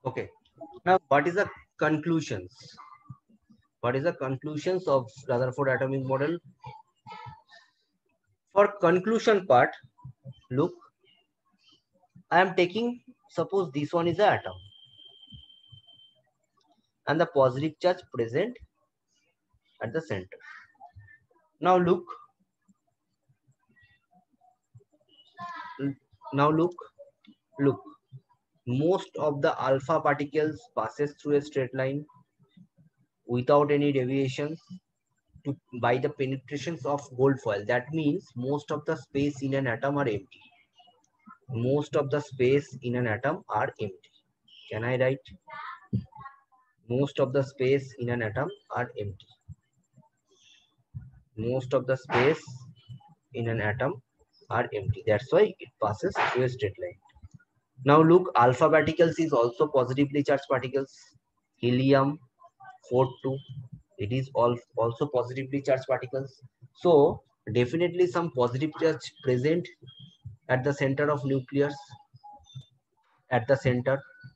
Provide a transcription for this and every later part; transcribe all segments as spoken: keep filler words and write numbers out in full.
Okay. Now, what is the conclusions? What is the conclusions of Rutherford atomic model? For conclusion part, look, I am taking, suppose this one is an atom and the positive charge present at the center. Now look, now look, look, most of the alpha particles passes through a straight line without any deviations to, by the penetrations of gold foil. That means most of the space in an atom are empty. Most of the space in an atom are empty. Can I write? Most of the space in an atom are empty. Most of the space in an atom are empty. That's why it passes through a straight line. Now look, alpha particles is also positively charged particles. Helium four two, it is all also positively charged particles. So definitely some positive charge present at the center of nucleus. At the center,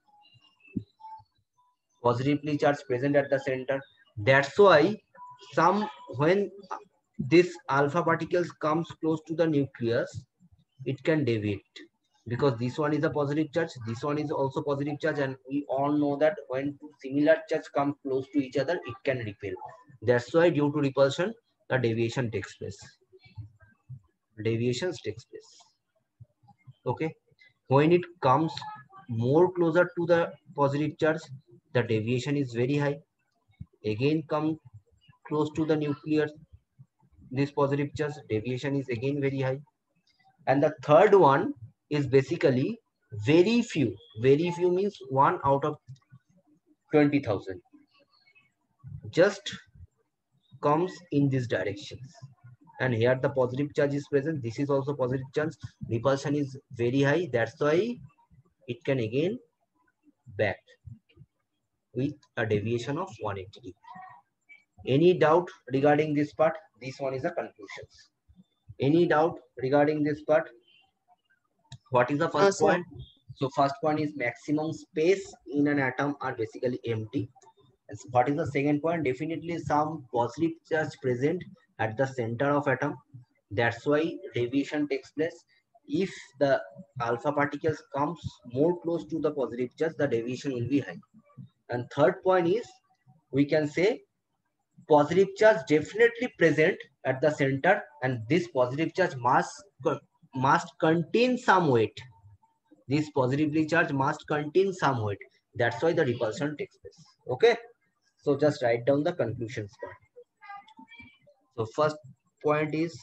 positively charged present at the center. That's why some when this alpha particles comes close to the nucleus, it can deviate because this one is a positive charge, this one is also positive charge, and we all know that when two similar charge come close to each other, it can repel. That's why due to repulsion, the deviation takes place. Deviations takes place. Okay. When it comes more closer to the positive charge, the deviation is very high. Again come close to the nucleus, this positive charge, deviation is again very high. And the third one is basically very few. Very few means one out of twenty thousand. Just comes in these directions. And here the positive charge is present. This is also positive charge. Repulsion is very high. That's why it can again back with a deviation of one hundred eighty degrees. Any doubt regarding this part? This one is the conclusions. Any doubt regarding this part? What is the No, first sir. point? So first point is maximum space in an atom are basically empty. And what is the second point? Definitely some positive charge present at the center of atom. That's why deviation takes place. If the alpha particles comes more close to the positive charge, the deviation will be high. And third point is, we can say positive charge definitely present at the center, and this positive charge must must contain some weight. This positively charged must contain some weight. That's why the repulsion takes place. Okay. So just write down the conclusions part. So first point is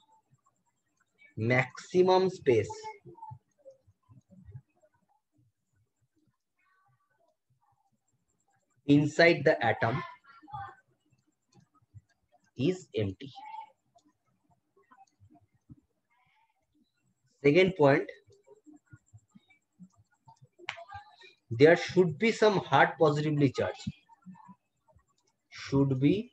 maximum space inside the atom is empty. Second point, there should be some hard positively charged. Should be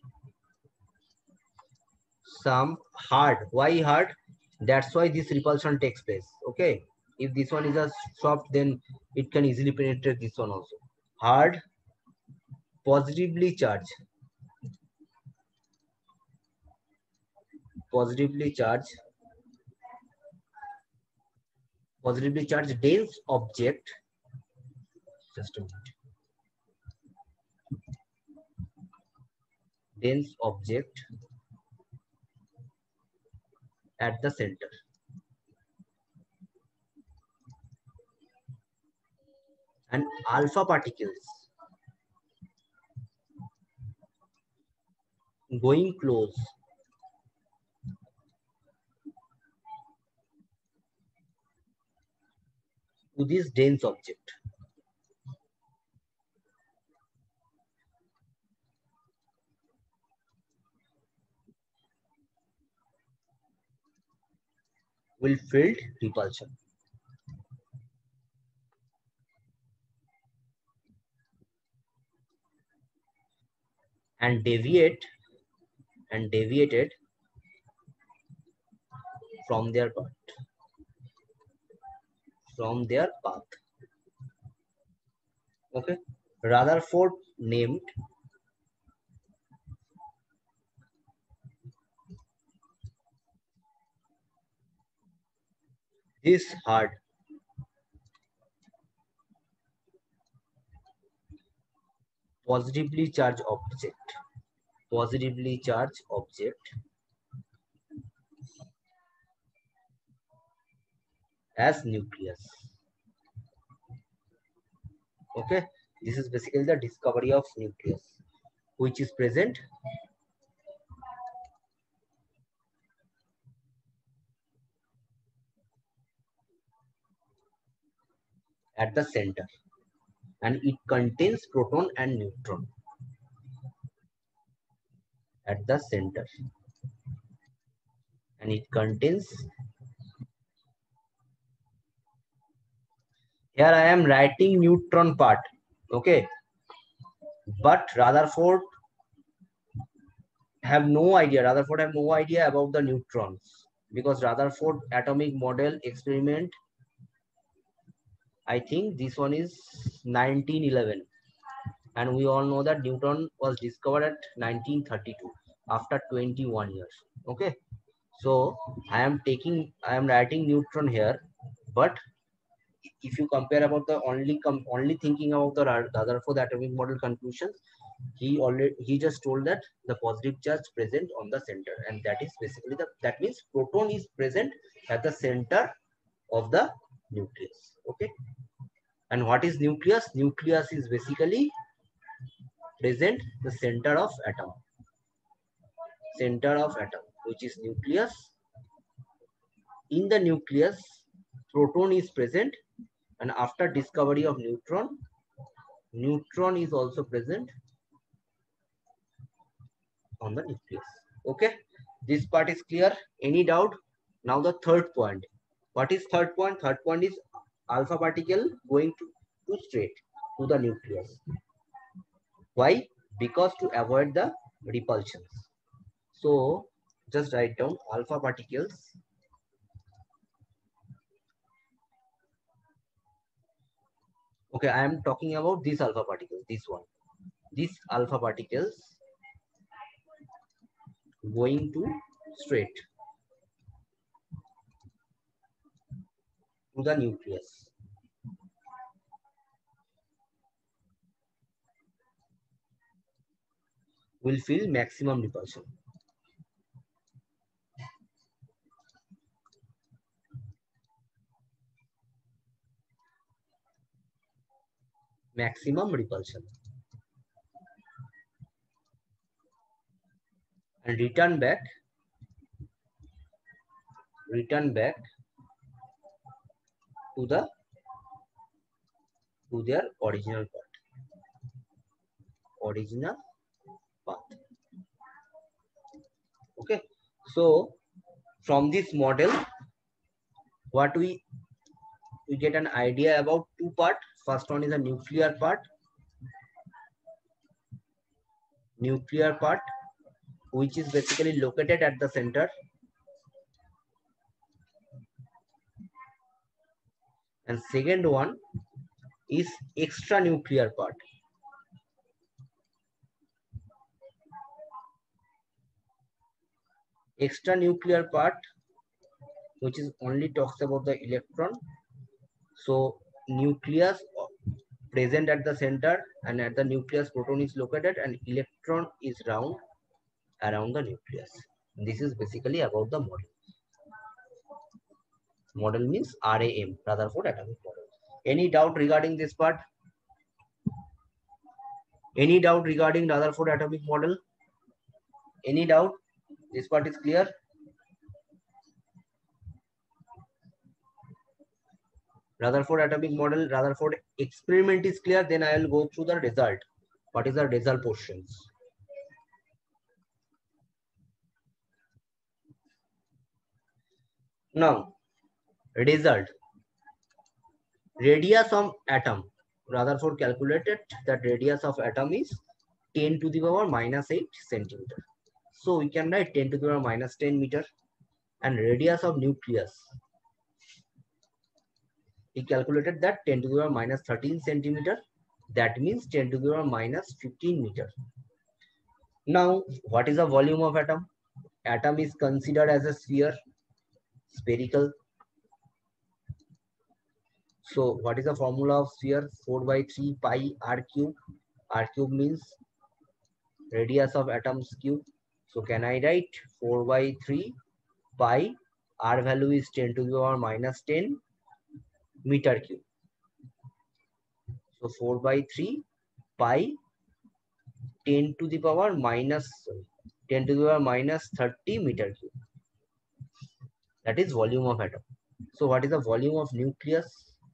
some hard. Why hard? That's why this repulsion takes place. Okay. If this one is a soft, then it can easily penetrate this one also. Hard, positively charged. Positively charged. Positively charged dense object. Just a minute. Dense object at the center. And alpha particles going close to this dense object. Will field repulsion. And deviate and deviated from their path. From their path. Okay, Rutherford named this hard positively charged object, positively charged object as nucleus. Okay, this is basically the discovery of nucleus, which is present at the center, and it contains proton and neutron at the center, and it contains, here I am writing neutron part. Okay, but Rutherford have no idea, Rutherford have no idea about the neutrons, because Rutherford atomic model experiment, I think this one is nineteen eleven, and we all know that neutron was discovered at nineteen thirty-two, after twenty-one years. Okay, so I am taking, I am writing neutron here, but if you compare about the only com only thinking about the Rutherford atomic model conclusions, he already he just told that the positive charge present on the center, and that is basically the, that means proton is present at the center of the nucleus. Okay, and what is nucleus? Nucleus is basically present the center of atom, center of atom, which is nucleus. In the nucleus, proton is present, and after discovery of neutron, neutron is also present on the nucleus. Okay, this part is clear. Any doubt? Now the third point. What is third point? Third point is alpha particle going to, to straight to the nucleus. Why? Because to avoid the repulsions. So just write down alpha particles okay, I am talking about this alpha particles, this one. These alpha particles going to straight to the nucleus. Will feel maximum repulsion. Maximum repulsion. And return back, return back to the to their original path. Original path. Okay. So from this model, what we we get an idea about two part. First one is a nuclear part. Nuclear part, which is basically located at the center. And second one is extra nuclear part. Extra nuclear part, which is only talks about the electron. So nucleus present at the center, and at the nucleus proton is located, and electron is round around the nucleus. This is basically about the model. Model means R A M, Rutherford atomic model. Any doubt regarding this part? Any doubt regarding Rutherford atomic model? Any doubt? This part is clear? Rutherford atomic model, Rutherford experiment is clear. Then I will go through the result. What is the result portions? Now, result. Radius of atom. Rutherford calculated that radius of atom is ten to the power minus eight centimeter. So we can write ten to the power minus ten meter. And radius of nucleus, he calculated that ten to the power minus thirteen centimeter. That means ten to the power minus fifteen meter. Now, what is the volume of atom? Atom is considered as a sphere, spherical. So what is the formula of sphere? four by three pi r cube. R cube means radius of atoms cube. So can I write four by three pi, r value is ten to the power minus ten meter cube. So four by three pi ten to the power minus ten to the power minus thirty meter cube. That is volume of atom. So what is the volume of nucleus?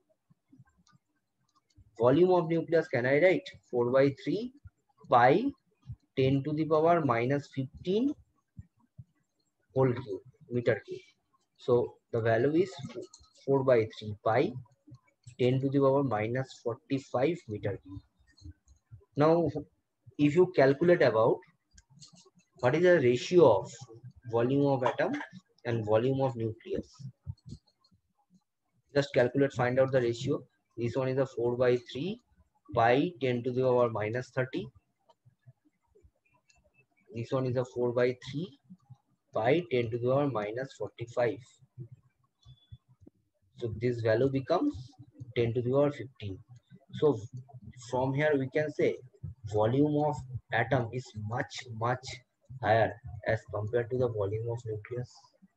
Volume of nucleus can I write four by three pi ten to the power minus fifteen whole cube meter cube. So the value is four by three pi ten to the power minus forty-five meter cube. Now, if you calculate about what is the ratio of volume of atom and volume of nucleus, just calculate, find out the ratio. This one is a four by three pi ten to the power minus thirty. This one is a four by three pi ten to the power minus forty-five. So this value becomes ten to the power fifteen. So from here we can say volume of atom is much much higher as compared to the volume of nucleus.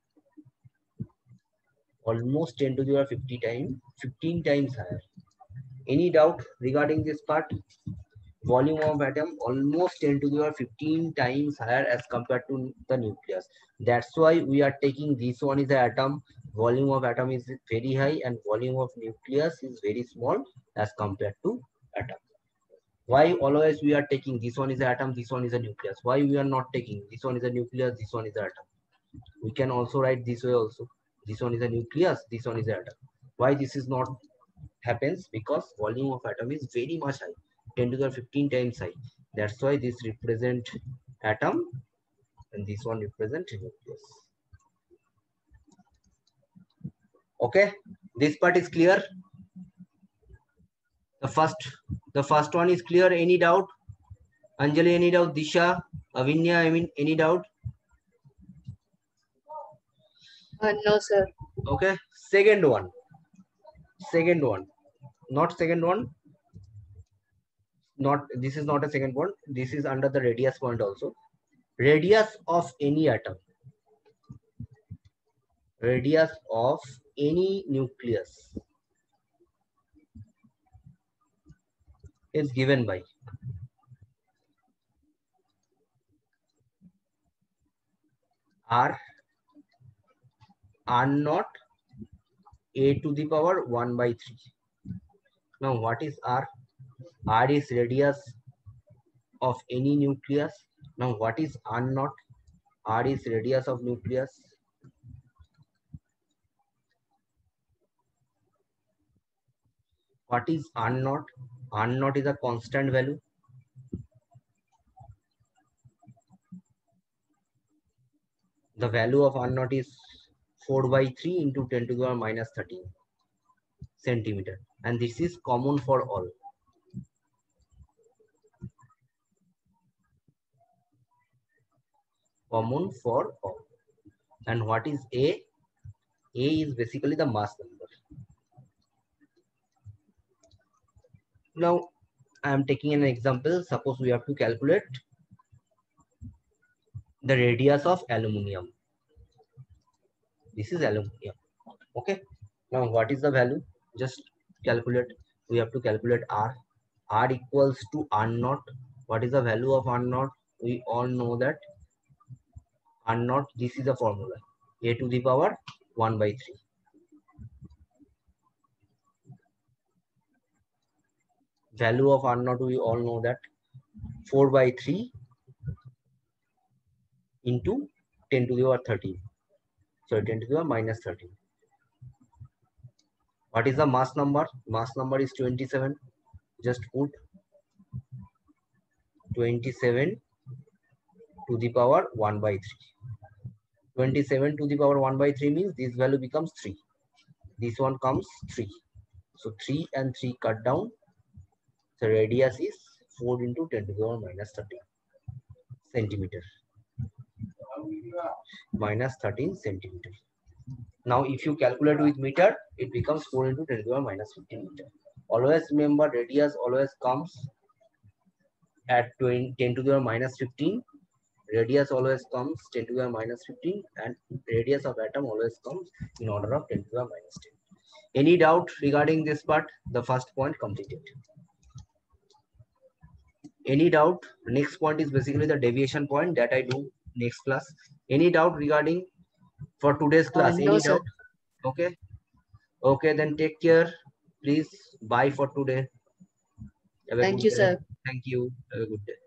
Almost ten to the power fifty times, fifteen times higher. Any doubt regarding this part? Volume of atom almost ten to the power fifteen times higher as compared to the nucleus. That's why we are taking this one is the atom. Volume of atom is very high and volume of nucleus is very small as compared to atom. Why always we are taking this one is the atom, this one is a nucleus? Why we are not taking this one is a nucleus, this one is the atom? We can also write this way also. This one is a nucleus, this one is the atom. Why this is not happens? Because volume of atom is very much high, ten to the fifteen times high. That's why this represent atom and this one represent nucleus. Okay, this part is clear. The first, the first one is clear. Any doubt? Anjali, any doubt? Disha, Avinya, I mean, any doubt? Uh, no, sir. Okay, second one. Second one, not second one. Not this is not a second one. This is under the radius point also. Radius of any atom. Radius of any nucleus is given by r r naught a to the power one by three. Now what is r? R is radius of any nucleus. Now what is r naught? R is radius of nucleus. What is r naught? R naught is a constant value. The value of r naught is four by three into ten to the power minus thirteen centimeter, and this is common for all. Common for all. And what is A? A is basically the mass number. Now I am taking an example. Suppose we have to calculate the radius of aluminium. This is aluminium. Okay. Now what is the value? Just calculate. We have to calculate R. R equals to R naught. What is the value of R naught? We all know that R naught, this is the formula. A to the power one by three. Value of R naught, we all know that four by three into ten to the power thirteen. So ten to the power minus thirteen. What is the mass number? Mass number is twenty-seven. Just put twenty-seven to the power one by three. twenty-seven to the power one by three means this value becomes three. This one comes three. So three and three cut down. So radius is four into ten to the power minus thirteen centimeter. Minus thirteen centimeter. Now if you calculate with meter, it becomes four into ten to the power minus fifteen meter. Always remember radius always comes at twenty, ten to the power minus fifteen. Radius always comes ten to the power minus fifteen, and radius of atom always comes in order of ten to the power minus ten. Any doubt regarding this part? The first point completed. Any doubt? Next point is basically the deviation point that I do next class. Any doubt regarding for today's class? Uh, no, Any sir. doubt? Okay. Okay, then take care. Please bye for today. Have a Thank good you, day. sir. Thank you. Have a good day.